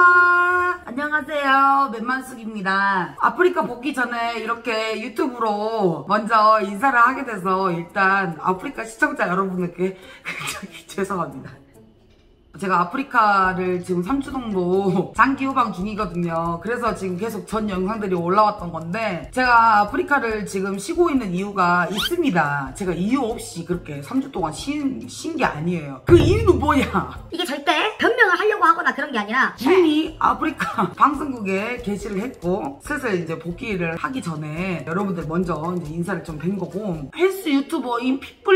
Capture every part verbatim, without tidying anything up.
안녕하세요, 맨만숙입니다. 아프리카 복귀 전에 이렇게 유튜브로 먼저 인사를 하게 돼서 일단 아프리카 시청자 여러분들께 굉장히 죄송합니다. 제가 아프리카를 지금 삼 주 정도 장기 후방 중이거든요. 그래서 지금 계속 전 영상들이 올라왔던 건데, 제가 아프리카를 지금 쉬고 있는 이유가 있습니다. 제가 이유 없이 그렇게 삼 주 동안 쉰, 쉰 게 아니에요. 그 이유는 뭐냐? 이게 절대 변명을 하려고 하거나 그런 게 아니라 이미 아프리카 방송국에 게시를 했고, 슬슬 이제 복귀를 하기 전에 여러분들 먼저 이제 인사를 좀 뵌 거고, 헬스 유튜버인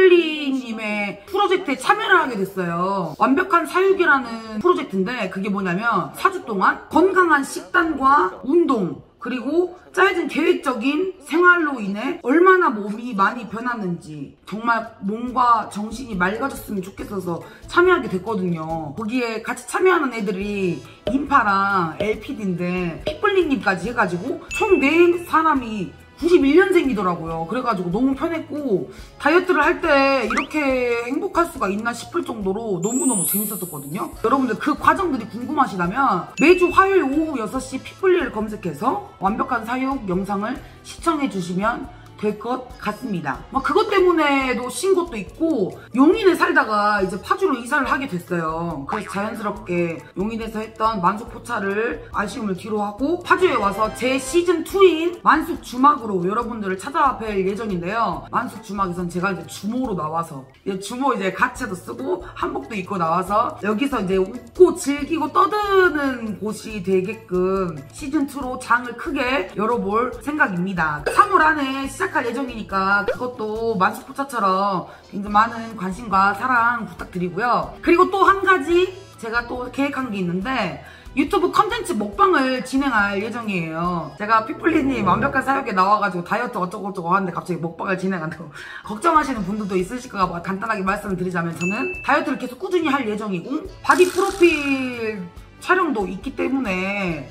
핏블리님의 프로젝트에 참여를 하게 됐어요. 완벽한 사육이라는 프로젝트인데, 그게 뭐냐면 사 주 동안 건강한 식단과 운동, 그리고 짜여진 계획적인 생활로 인해 얼마나 몸이 많이 변했는지, 정말 몸과 정신이 맑아졌으면 좋겠어서 참여하게 됐거든요. 거기에 같이 참여하는 애들이 인파랑 엘피디인데 핏블리님까지 해가지고 총 네 사람이 구십일 년생이더라고요. 그래가지고 너무 편했고, 다이어트를 할 때 이렇게 행복할 수가 있나 싶을 정도로 너무너무 재밌었거든요. 여러분들 그 과정들이 궁금하시다면 매주 화요일 오후 여섯 시 핏블리를 검색해서 완벽한 사육 영상을 시청해주시면 될 것 같습니다. 막 그것 때문에도 쉰 것도 있고, 용인에 살다가 이제 파주로 이사를 하게 됐어요. 그래서 자연스럽게 용인에서 했던 만숙 포차를 아쉬움을 뒤로 하고 파주에 와서 제 시즌이인 만숙 주막으로 여러분들을 찾아뵐 예정인데요. 만숙 주막에선 제가 이제 주모로 나와서, 이제 주모 이제 가채도 쓰고 한복도 입고 나와서 여기서 이제 웃고 즐기고 떠드는 곳이 되게끔 시즌이로 장을 크게 열어볼 생각입니다. 삼월 안에 시작 할 예정이니까 그것도 만숙 포차처럼 굉장히 많은 관심과 사랑 부탁드리고요. 그리고 또 한 가지 제가 또 계획한 게 있는데, 유튜브 컨텐츠 먹방을 진행할 예정이에요. 제가 핏블리님 완벽한 사육에 나와가지고 다이어트 어쩌고저쩌고 하는데 갑자기 먹방을 진행한다고 걱정하시는 분들도 있으실까 봐 간단하게 말씀을 드리자면, 저는 다이어트를 계속 꾸준히 할 예정이고 바디 프로필 촬영도 있기 때문에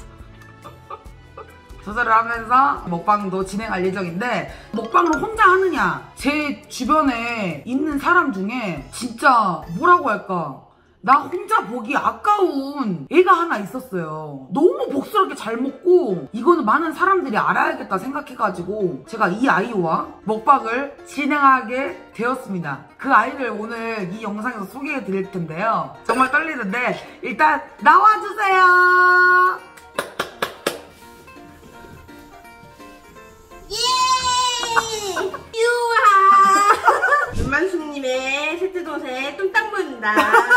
조절을 하면서 먹방도 진행할 예정인데, 먹방을 혼자 하느냐, 제 주변에 있는 사람 중에 진짜 뭐라고 할까, 나 혼자 보기 아까운 애가 하나 있었어요. 너무 복스럽게 잘 먹고, 이거는 많은 사람들이 알아야겠다 생각해가지고 제가 이 아이와 먹방을 진행하게 되었습니다. 그 아이를 오늘 이 영상에서 소개해 드릴 텐데요. 정말 떨리는데 일단 나와주세요. 유하! 윤만숙님의 셋째 동생 뚱땅보입니다.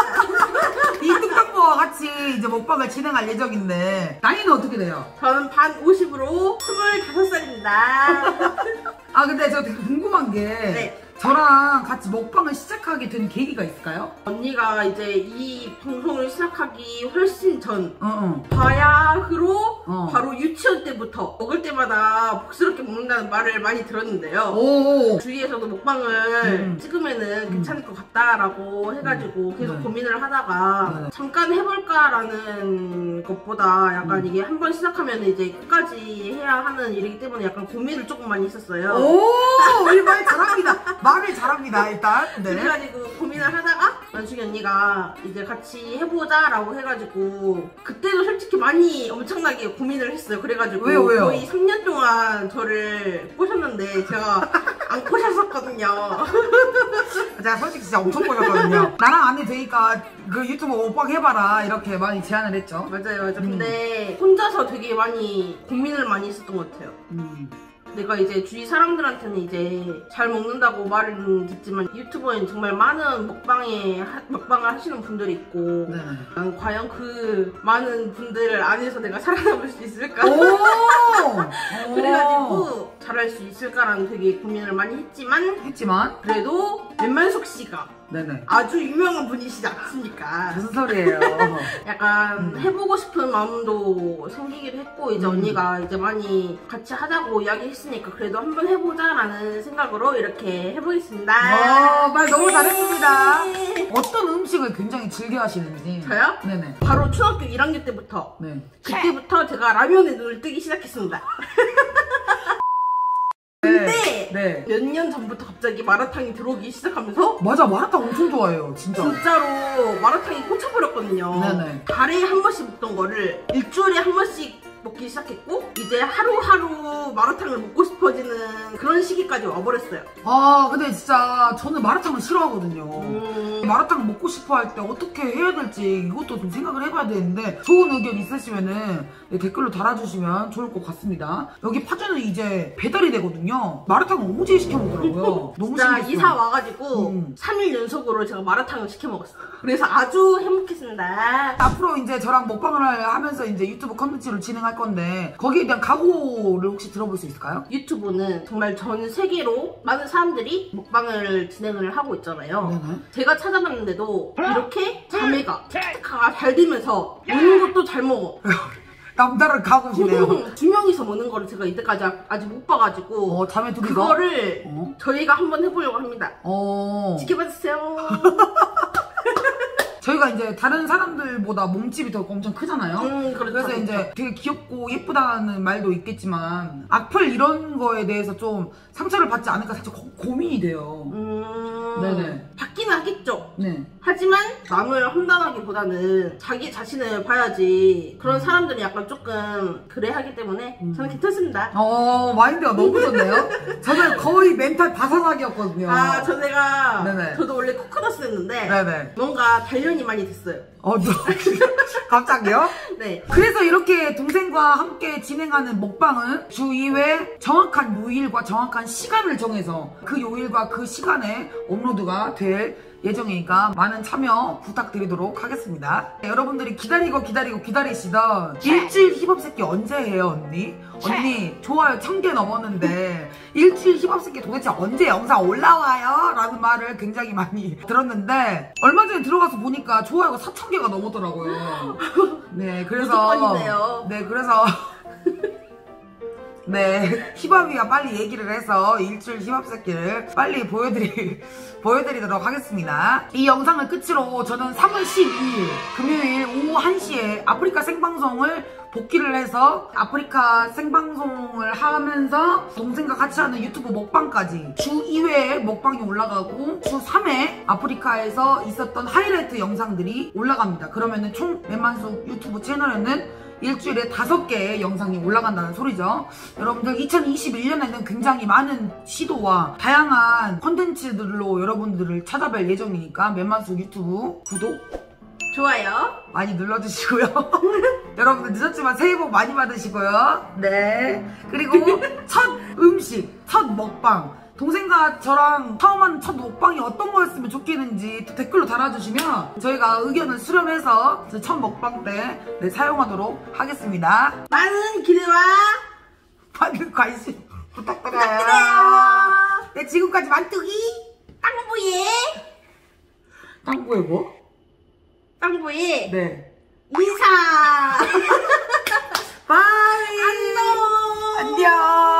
이 뚱땅보와 같이 이제 먹방을 진행할 예정인데, 나이는 어떻게 돼요? 저는 반 오십으로 스물다섯 살입니다. 아, 근데 저 되게 궁금한 게, 네. 저랑 같이 먹방을 시작하게 된 계기가 있을까요? 언니가 이제 이 방송을 시작하기 훨씬 전 어, 어. 바야흐로 어. 바로 유치원 때부터 먹을 때마다 복스럽게 먹는다는 말을 많이 들었는데요. 오. 주위에서도 먹방을 음. 찍으면은 괜찮을 것 같다라고 해가지고 음. 계속 네. 고민을 하다가 네. 잠깐 해볼까라는 것보다 약간 음. 이게 한번 시작하면 이제 끝까지 해야 하는 일이기 때문에 약간 고민을 조금 많이 했었어요. 오, 이 말 잘합니다. 말을 잘합니다, 일단. 네. 그래가지고 고민을 하다가 만숙이 언니가 이제 같이 해보자 라고 해가지고, 그때도 솔직히 많이 엄청나게 고민을 했어요. 그래가지고 왜요, 왜요? 거의 삼 년 동안 저를 꼬셨는데 제가 안 꼬셨었거든요. 제가 솔직히 진짜 엄청 꼬셨거든요. 나랑 안 해도 되니까 그 유튜브 먹방 해봐라 이렇게 많이 제안을 했죠. 맞아요, 맞아요. 음. 근데 혼자서 되게 많이 고민을 많이 했었던 것 같아요. 음. 내가 이제 주위 사람들한테는 이제 잘 먹는다고 말은 듣지만, 유튜버엔 정말 많은 먹방에 하, 먹방을 하시는 분들이 있고, 네. 난 과연 그 많은 분들 안에서 내가 살아남을 수 있을까? 오! 그래가지고 잘할 수 있을까라는 되게 고민을 많이 했지만 했지만 그래도 맨만숙 씨가 네네. 아주 유명한 분이시지 않습니까? 무슨 소리예요? 약간 음. 해보고 싶은 마음도 생기기도 했고, 이제 음. 언니가 이제 많이 같이 하자고 이야기했으니까 그래도 한번 해보자라는 생각으로 이렇게 해보겠습니다. 와, 말 너무 잘했습니다. 네. 어떤 음식을 굉장히 즐겨 하시는지. 저요? 네네. 바로 초등학교 일 학년 때부터. 네. 그때부터 제가 라면에 눈을 뜨기 시작했습니다. 근데 네. 몇 년 전부터 갑자기 마라탕이 들어오기 시작하면서 맞아, 마라탕 엄청 좋아해요, 진짜. 진짜로 마라탕이 꽂혀버렸거든요. 네네. 달에 한 번씩 먹던 거를 일주일에 한 번씩 먹기 시작했고 이제 하루하루 마라탕을 먹고 싶어지는 그런 시기까지 와버렸어요. 아, 근데 진짜 저는 마라탕을 싫어하거든요. 음... 마라탕 먹고 싶어 할 때 어떻게 해야 될지 이것도 좀 생각을 해봐야 되는데 좋은 의견 있으시면은 네, 댓글로 달아주시면 좋을 것 같습니다. 여기 파주는 이제 배달이 되거든요. 마라탕을 오지게 시켜 먹더라고요. 너무 진짜 신기했어요. 이사 와가지고 음. 삼 일 연속으로 제가 마라탕을 시켜 먹었어요. 그래서 아주 행복했습니다. 앞으로 이제 저랑 먹방을 하면서 이제 유튜브 컨텐츠를 진행할 건데 거기에 대한 각오를 혹시 들어볼 수 있을까요? 유튜브는 정말 전 세계로 많은 사람들이 먹방을 진행을 하고 있잖아요. 네네. 제가 찾아봤는데도 이렇게 자매가 틱틱하가 잘 되면서 먹는 것도 잘 먹어. 남다른 각오시네요. 두 명이서 먹는 거를 제가 이때까지 아- 아직 못 봐가지고 어, 자매 둘이서? 그거를 어? 저희가 한번 해보려고 합니다. 어. 지켜봐주세요. 저희가 이제 다른 사람들보다 몸집이 더 엄청 크잖아요. 음, 그렇죠, 그래서 그렇죠. 이제 되게 귀엽고 예쁘다는 말도 있겠지만 악플 이런 거에 대해서 좀 상처를 받지 않을까 살짝 고, 고민이 돼요. 음... 네네. 받기는 하겠죠. 네. 하지만 남을 험담하기보다는 자기 자신을 봐야지. 그런 사람들이 약간 조금 그래 하기 때문에 저는 괜찮습니다. 어, 마인드가 너무 좋네요. 저는 거의 멘탈 바사삭이었거든요. 아, 전에가 네네. 저도 원래 코코넛 했는데 네네. 뭔가 단련이 많이 됐어요. 어, 저, 갑자기요? 네. 그래서 이렇게 동생과 함께 진행하는 먹방은 주 이 회 정확한 요일과 정확한 시간을 정해서 그 요일과 그 시간에 업로드가 될 예정이니까 많은 참여 부탁드리도록 하겠습니다. 네, 여러분들이 기다리고 기다리고 기다리시던 일주일 힙합새끼 언제 해요, 언니? 언니 좋아요 천 개 넘었는데 일주일 힙합새끼 도대체 언제 영상 올라와요? 라는 말을 굉장히 많이 들었는데 얼마 전에 들어가서 보니까 좋아요가 사천 개가 넘었더라고요. 네, 그래서 무조건이네요. 네, 그래서 네, 힙합이가 빨리 얘기를 해서 일주일 힙합 새끼를 빨리 보여드리, 보여드리도록 하겠습니다. 이 영상을 끝으로 저는 삼월 십이일 금요일 오후 한 시에 아프리카 생방송을 복귀를 해서 아프리카 생방송을 하면서 동생과 같이 하는 유튜브 먹방까지 주 이 회에 먹방이 올라가고 주 삼 회 아프리카에서 있었던 하이라이트 영상들이 올라갑니다. 그러면은 총 맨만숙 유튜브 채널에는 일주일에 다섯 개의 영상이 올라간다는 소리죠. 여러분들 이천이십일 년에는 굉장히 많은 시도와 다양한 컨텐츠들로 여러분들을 찾아뵐 예정이니까 맨만숙 유튜브 구독 좋아요 많이 눌러주시고요. 여러분들 늦었지만 새해 복 많이 받으시고요. 네. 그리고 첫 음식, 첫 먹방 동생과 저랑 처음 하는 첫 먹방이 어떤 거였으면 좋겠는지 또 댓글로 달아주시면 저희가 의견을 수렴해서 첫 먹방 때 네, 사용하도록 하겠습니다. 많은 기대와 많은 관심 부탁드려요. 부탁드려요. 네, 지금까지 만뚜기 땅부의 땅구에 뭐? 땅부의 네. 인사. 바이. 안녕. 안녕.